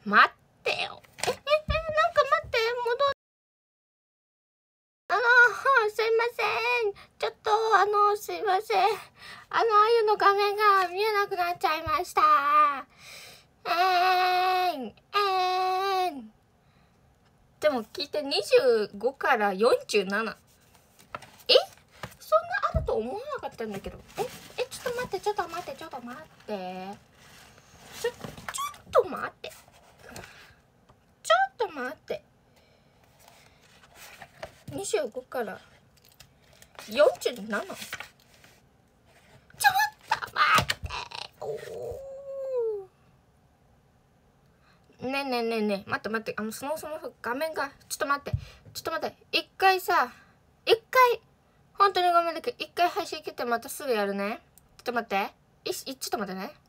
待ってよ。なんか待って、すいません。ちょっと、すいません。あゆの画面が見えなくなっちゃいました。でも聞いて、25から47。そんなあると思わなかったんだけど。ちょっと待って。ちょっと待って。ちょっと待って。25から47。ちょっと待って。ねえ、待って。そもそも画面が、ちょっと待って。一回、本当にごめんだけど、一回配信切ってまたすぐやるね。ちょっと待ってね。